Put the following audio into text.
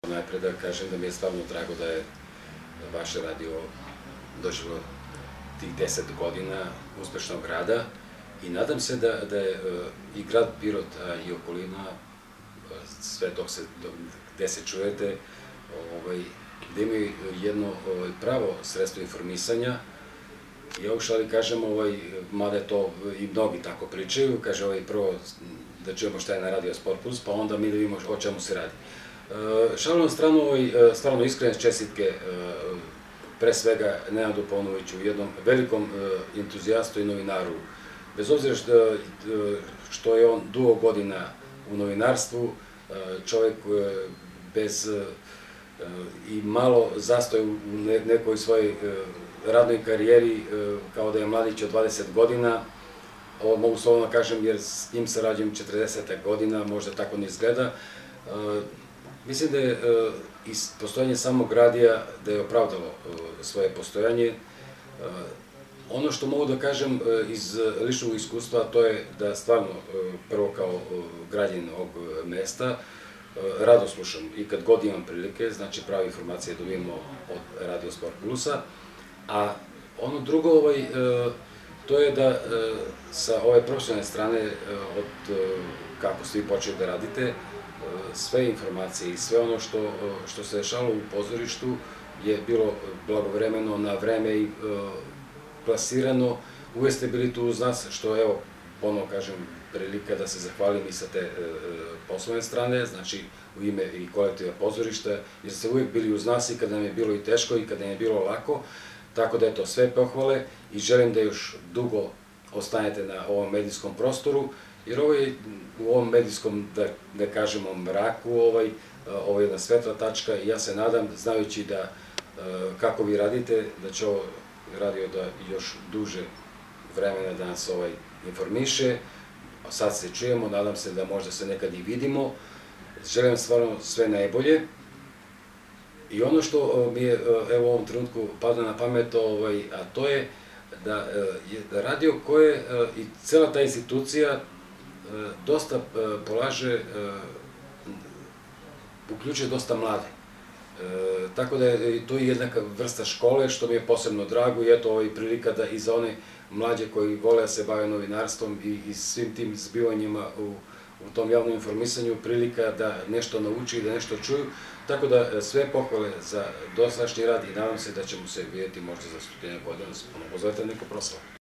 Najpre da kažem da mi je stvarno drago da je vaš radio doživio tih 10 godina uspešnog rada i nadam se da je i grad Pirot i okolina, sve gde se čujete, da imaju jedno pravo sredstvo informisanja. Ja u šali kažem, mada je to i mnogi tako pričaju, kaže prvo da čujemo šta je na Radio Sport Plus, pa onda mi da vidimo o čemu se radi. Šalu na stranu, stvarno iskrene čestitke, pre svega Nenadu Paunoviću, jednom velikom entuzijastu i novinaru. Bez obzira što je on dugo godina u novinarstvu, čovek bez i malo zastoja u nekoj svojoj radnoj karijeri, kao da je mladić od 20 godina, ovo mogu slovno kažem jer s njim sarađujem 40 godina, možda tako ne izgleda. Mislim da je postojanje samog radija da je opravdalo svoje postojanje. Ono što mogu da kažem iz ličnog iskustva, to je da stvarno, prvo kao građanin ovog mesta, rado slušam i kad god imam prilike, znači prave informacije dobijemo od Radio Sport Plusa, a ono drugo, to je da sa ove profesionalne strane, od kako ste vi počeli da radite, sve informacije i sve ono što se dešavalo u pozorištu je bilo blagovremeno, na vreme i plasirano. Uvek ste bili tu uz nas, što evo, ponovo kažem, prilika da se zahvalim i sa te poslovne strane, znači u ime i kolektiva pozorišta, jer ste uvek bili uz nas i kada nam je bilo i teško i kada nam je bilo lako, tako da eto, sve pohvale i želim da još dugo ostanete na ovom medijskom prostoru, jer u ovom medijskom, da kažemo, mraku, ovo je jedna svetla tačka i ja se nadam, znajući da kako vi radite, da će ovo radio da još duže vremena da nas informiše. Sad se čujemo, nadam se da možda se nekad i vidimo. Želim stvarno sve najbolje. I ono što mi je u ovom trenutku pada na pamet, a to je da radio koje i cela ta institucija dosta polaže, uključuje dosta mlade. Tako da je to i jedna vrsta škole, što mi je posebno drago i eto prilika da i za one mlađe koji vole da se bave novinarstvom i svim tim zbivanjima u tom javnom informisanju, prilika da nešto nauči i da nešto čuju. Tako da sve pohvale za dosadašnji rad i nadam se da ćemo se vidjeti možda za 100 godina, da se ponovo pozovete na neko proslavu.